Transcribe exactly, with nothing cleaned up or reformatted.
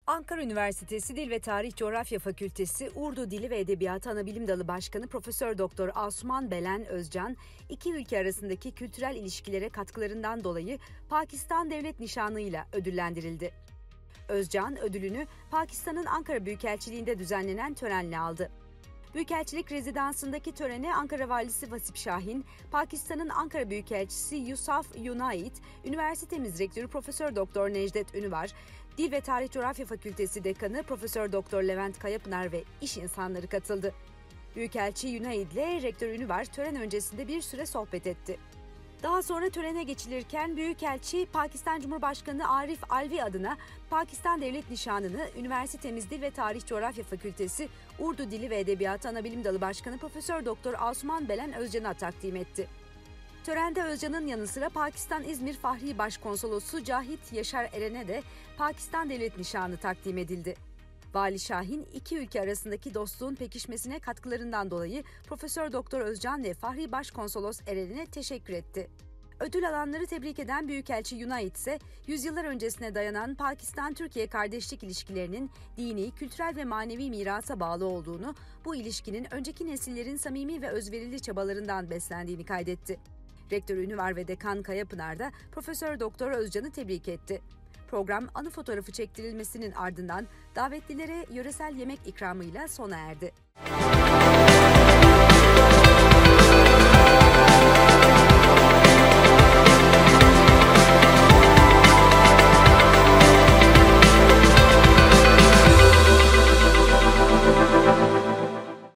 Ankara Üniversitesi Dil ve Tarih Coğrafya Fakültesi Urdu Dili ve Edebiyatı Anabilim Dalı Başkanı Profesör Doktor Asuman Belen Özcan, iki ülke arasındaki kültürel ilişkilere katkılarından dolayı Pakistan Devlet Nişanı'yla ödüllendirildi. Özcan, ödülünü Pakistan'ın Ankara Büyükelçiliği'nde düzenlenen törenle aldı. Büyükelçilik rezidansındaki törene Ankara Valisi Vasip Şahin, Pakistan'ın Ankara Büyükelçisi Yusuf Yunaid, üniversitemiz rektörü Profesör Doktor Necdet Ünüvar, Dil ve Tarih Coğrafya Fakültesi Dekanı Profesör Doktor Levent Kayapınar ve iş insanları katıldı. Büyükelçi Yunaid ile rektör Ünüvar tören öncesinde bir süre sohbet etti. Daha sonra törene geçilirken Büyükelçi, Pakistan Cumhurbaşkanı Arif Alvi adına Pakistan Devlet Nişanı'nı üniversitemiz Dil ve Tarih Coğrafya Fakültesi Urdu Dili ve Edebiyatı Anabilim Dalı Başkanı Profesör Doktor Asuman Belen Özcan'a takdim etti. Törende Özcan'ın yanı sıra Pakistan İzmir Fahri Başkonsolosu Cahit Yaşar Eren'e de Pakistan Devlet Nişanı takdim edildi. Vali Şahin, iki ülke arasındaki dostluğun pekişmesine katkılarından dolayı Profesör Doktor Özcan ve Fahri Başkonsolos Eren'e teşekkür etti. Ödül alanları tebrik eden Büyükelçi Yunaid ise, yüzyıllar öncesine dayanan Pakistan-Türkiye kardeşlik ilişkilerinin dini, kültürel ve manevi mirasa bağlı olduğunu, bu ilişkinin önceki nesillerin samimi ve özverili çabalarından beslendiğini kaydetti. Rektör Ünüvar ve Dekan Kayapınar da Profesör Doktor Özcan'ı tebrik etti. Program anı fotoğrafı çektirilmesinin ardından davetlilere yöresel yemek ikramıyla sona erdi.